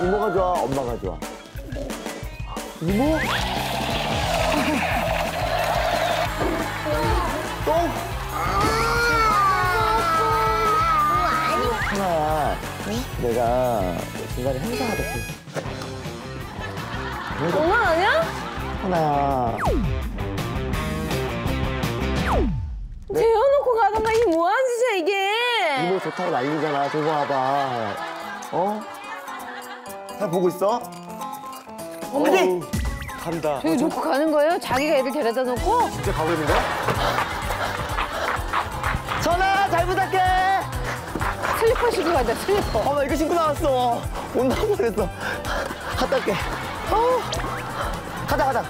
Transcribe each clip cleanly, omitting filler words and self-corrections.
이모가 좋아, 엄마가 좋아? 이모? 똥? 하나야, 응? 내가 중간에 행사하다 장난 아니야? 하나야. 재워놓고 가던가 이게 뭐하는 짓이야 이게? 이모 좋다고 난리잖아. 저거 봐봐. 어? 잘 보고 있어? 어머니! 간다. 저기 놓고 가는 거예요? 자기가 애들 데려다 놓고? 진짜 가고 있는 거야? 전화 잘 부탁해! 슬리퍼 신고 가자, 슬리퍼. 나 이거 신고 나왔어. 온다고 그랬어. 갔다 올게. 가자.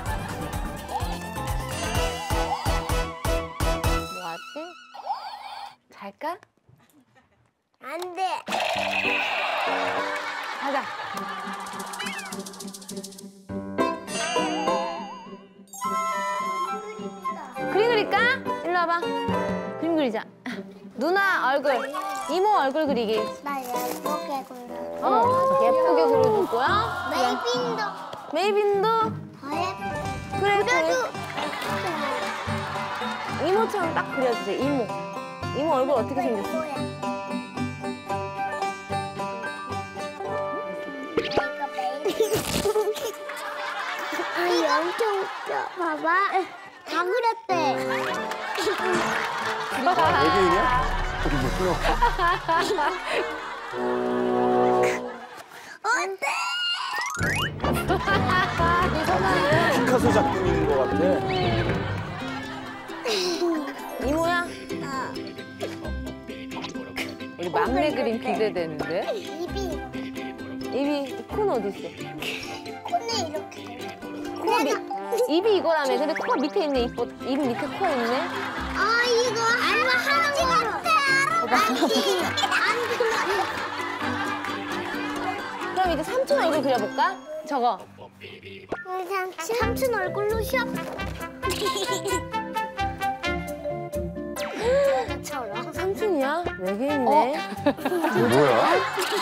뭐하지? 잘까? 안 돼. 가자. 그림 그릴까? 일로 와봐. 그림 그리자. 누나 얼굴, 이모 얼굴 그리기. 나 예쁘게 그려. 예쁘게 그려줄 거야? 메이빈도 메이빈도? 더 예쁘게. 그래, 그래도 이모처럼 딱 그려주세요, 이모. 이모 얼굴 어떻게 생겼어? 뭐야? 이거 메이빈. 아니 엄청 웃겨. 봐봐. 다 그렸대. 외계인이야? 어때? 피카소 작품인 것 같아. 이모야? 우리 막내 그림 기대되는데? 입이 입이, 코는 어디 있어? 코는 이렇게. 코가 입이 이거라며. 근데 코가 밑에 있네, 입 밑에 코가 있네. 아 이거 알바 하는 거 같아. 아니 안 그려. 그럼 이제 삼촌 얼굴 그려볼까? 저거. 삼촌 얼굴로 쉬어. 저런. 삼촌이야? 외계인네. 뭐야?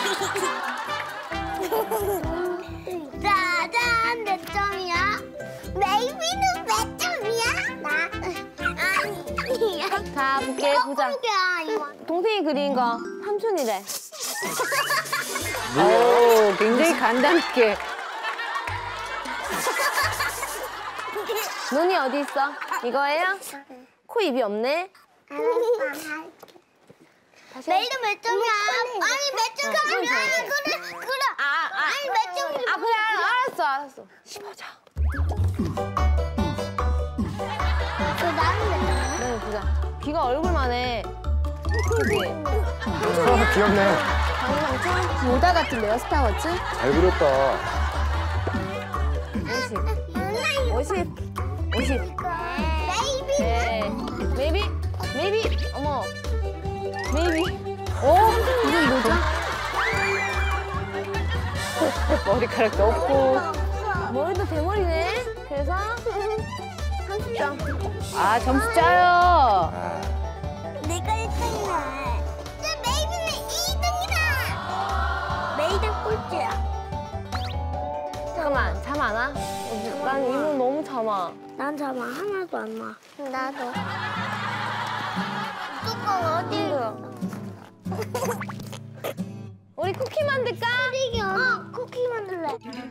짜잔 몇 점이야? 메이비는 몇 점이야? 나 아니야. 자, 볼게, 보자. 이거. 동생이 그린 거 삼촌이래. 뭐야? 굉장히 간단하게. 눈이 어디 있어? 이거예요? 코 입이 없네. 메이도 몇 점이야? 아니 몇 점이야? 아니 그래. 아니 몇 점이야? 그래, 알았어. 씹어자. 나는 몇 점이야? 네, 보자. 귀가 얼굴만 해. 그치? 귀엽네. 강상천? 모다 같은데요, 스타워즈? 잘 그렸다. 50. 메이비. 네. 메이비? 어머. 메이비. 이게 뭐죠? 머리카락도 없고. 머리도 대머리네. 그래서 30점. 아, 점수 짜요. 내가 1등이네. 메이비는 2등이다. 메이드 꼴찌야. 잠깐만, 잠 안 와? 난 이거 너무 잠아. 난 잠 하나도 안 와. 나도. 뚜껑 어디? 힘들어. 우리 쿠키 만들까? 쿠키 만들래.